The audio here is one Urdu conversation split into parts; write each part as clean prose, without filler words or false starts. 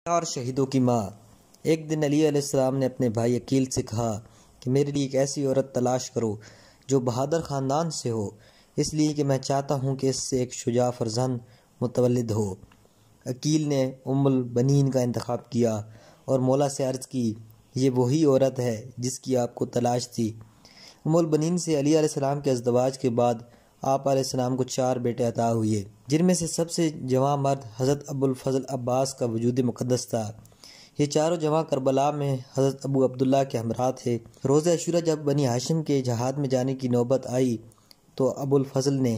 اور شہیدوں کی ماں۔ ایک دن علی علیہ السلام نے اپنے بھائی عقیل سے کہا کہ میرے لیے ایک ایسی عورت تلاش کرو جو بہادر خاندان سے ہو، اس لیے کہ میں چاہتا ہوں کہ اس سے ایک شجاع فرزند متولد ہو۔ عقیل نے ام البنین کا انتخاب کیا اور مولا سے عرض کی، یہ وہی عورت ہے جس کی آپ کو تلاش تھی۔ ام البنین سے علی علیہ السلام کے ازدواج کے بعد آپ علیہ السلام کو 4 بیٹے عطا ہوئے، جن میں سے سب سے جوان مرد حضرت ابو الفضل عباس کا وجود مقدس تھا۔ یہ چاروں جوان کربلا میں حضرت ابو عبداللہ کے ہمراہ تھے۔ روز عاشورہ جب بنی ہاشم کے جہاد میں جانے کی نوبت آئی تو ابو الفضل نے،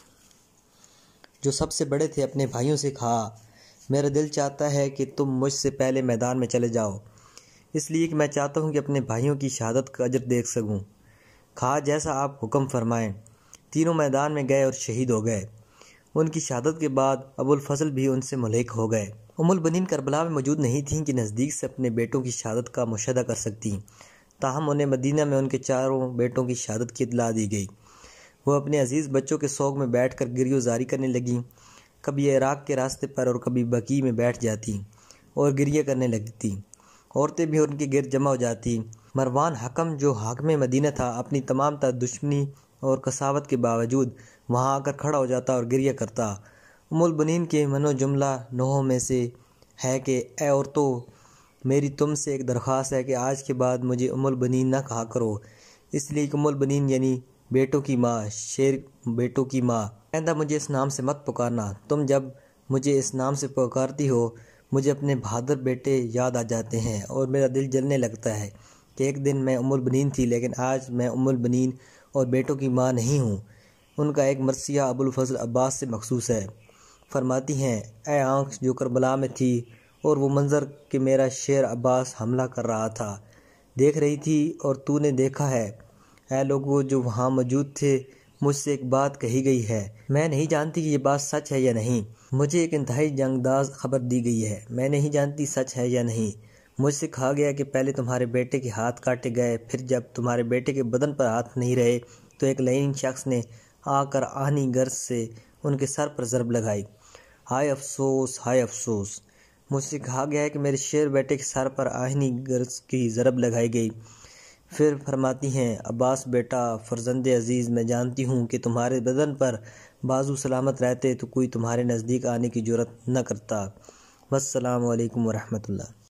جو سب سے بڑے تھے، اپنے بھائیوں سے کہا، میرا دل چاہتا ہے کہ تم مجھ سے پہلے میدان میں چلے جاؤ، اس لیے کہ میں چاہتا ہوں کہ اپنے بھائیوں کی شہادت کا اجر دیکھ سکوں۔ کہا، جیسا آپ حکم فرمائیں۔ تینوں میدان میں گئے اور شہید ہو گئے۔ ان کی شہادت کے بعد ابو الفضل بھی ان سے ملحق ہو گئے۔ ام البنین کربلا میں موجود نہیں تھیں کہ نزدیک سے اپنے بیٹوں کی شہادت کا مشاہدہ کر سکتیں، تاہم انہیں مدینہ میں ان کے 4 بیٹوں کی شہادت کی اطلاع دی گئی۔ وہ اپنے عزیز بچوں کے سوگ میں بیٹھ کر گریہ وزاری کرنے لگیں۔ کبھی عراق کے راستے پر اور کبھی بقیع میں بیٹھ جاتیں اور گریہ کرنے لگتیں۔ عورتیں بھی ان کے گرد جمع ہو جاتیں۔ مروان حکم، جو حاکم مدینہ تھا، اپنی تمام تر دشمنی اور قساوت کے باوجود وہاں آ کر کھڑا ہو جاتا اور گریہ کرتا۔ ام البنین کے منو جملہ نوحوں میں سے ہے کہ اے عورتوں، میری تم سے ایک درخواست ہے کہ آج کے بعد مجھے ام البنین نہ کہا کرو، اس لیے کہ ام البنین یعنی بیٹوں کی ماں، شیر بیٹوں کی ماں۔ آئندہ مجھے اس نام سے مت پکارنا۔ تم جب مجھے اس نام سے پکارتی ہو، مجھے اپنے بہادر بیٹے یاد آ جاتے ہیں اور میرا دل جلنے لگتا ہے کہ ایک دن میں ام البنین تھی، لیکن آج میں ام البنین اور بیٹوں کی ماں نہیں ہوں۔ ان کا ایک مرثیہ ابو الفضل عباس سے مخصوص ہے۔ فرماتی ہیں، اے آنکھ جو کربلا میں تھی اور وہ منظر کہ میرا شیر عباس حملہ کر رہا تھا دیکھ رہی تھی اور تو نے دیکھا ہے، اے لوگوں جو وہاں موجود تھے، مجھ سے ایک بات کہی گئی ہے، میں نہیں جانتی کہ یہ بات سچ ہے یا نہیں۔ مجھے ایک انتہائی جنگداز خبر دی گئی ہے، میں نہیں جانتی سچ ہے یا نہیں۔ مجھ سے کہا گیا کہ پہلے تمہارے بیٹے کے ہاتھ کاٹے گئے، پھر جب تمہارے بیٹے کے بدن پر ہاتھ نہیں رہے تو ایک لعین شخص نے آ کر آہنی گرز سے ان کے سر پر ضرب لگائی۔ ہائے افسوس، ہائے افسوس۔ مجھ سے کہا گیا ہے کہ میرے شیر بیٹے کے سر پر آہنی گرز کی ضرب لگائی گئی۔ پھر فرماتی ہیں، عباس بیٹا، فرزند عزیز، میں جانتی ہوں کہ تمہارے بدن پر بازو سلامت رہتے تو کوئی تمہارے نزدیک آنے کی جرأت نہ کرتا۔ والسلام علیکم ورحمۃ اللہ۔